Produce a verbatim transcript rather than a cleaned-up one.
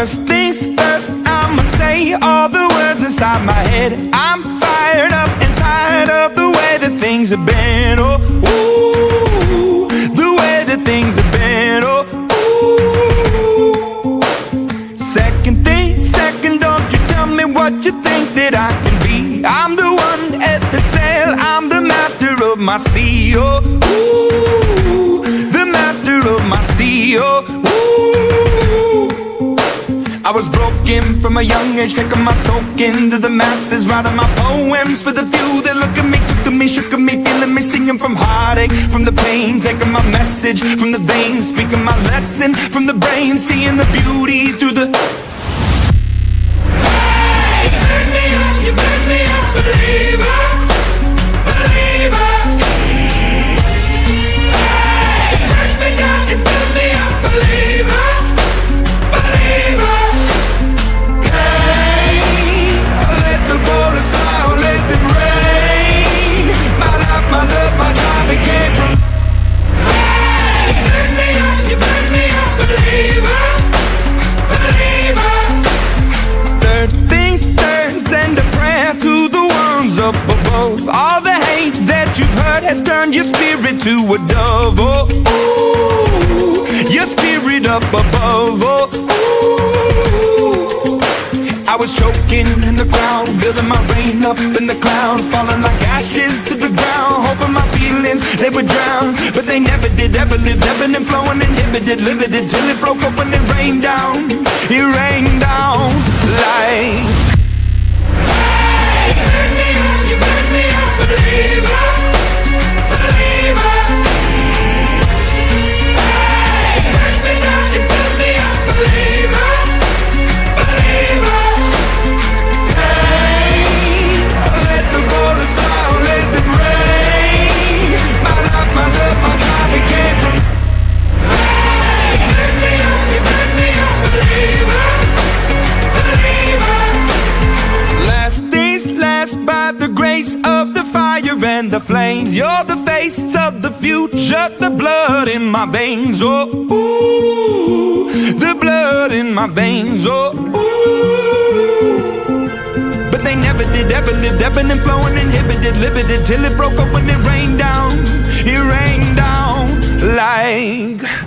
First things first, I'ma say all the words inside my head. I'm fired up and tired of the way that things have been. Oh, ooh, the way that things have been. Oh, ooh. Second thing, second, don't you tell me what you think that I can be. I'm the one at the sail, I'm the master of my sea. Oh, ooh, the master of my sea. Oh, ooh. I was broken from a young age, taking my soak into the masses, writing my poems for the few that look at me, took to me, shook at me, feeling me, singing from heartache, from the pain, taking my message from the veins, speaking my lesson from the brain, seeing the beauty through the... Hey, you burn me up, you burn me up, believer, believer. Hey, you burn me down, you burn me up, believer, believer. Up above, all the hate that you've heard has turned your spirit to a dove. Oh, ooh, your spirit up above. Oh, ooh. I was choking in the crowd, building my rain up in the cloud, falling like ashes to the ground, hoping my feelings they would drown, but they never did. Ever lived, ebbing and flowing, inhibited, limited, till it broke up when it rained down. It rained down like... You burn me up, believer, believer. Hey, you burn me down, you burn me up, believer, believer. Hey, let the bullets fly, let them rain. My life, my love, my life, it came from. Hey, you burn me up, you burn me up, believer, believer. Last days last by the grace of the fire and the flames. You're the face of the future, the blood in my veins. Oh, ooh, the blood in my veins. Oh, ooh. But they never did, ever lived, ebbing and flowing, inhibited, limited, till it broke up when it rained down. It rained down like...